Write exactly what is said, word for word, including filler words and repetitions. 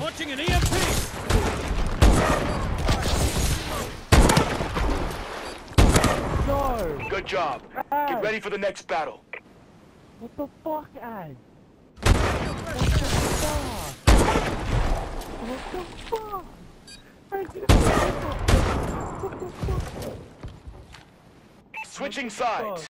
Launching an E M P! No! Good job. Ash. Get ready for the next battle. What the fuck, Ash? What the fuck? What the fuck? Ash, what the fuck? Switching sides.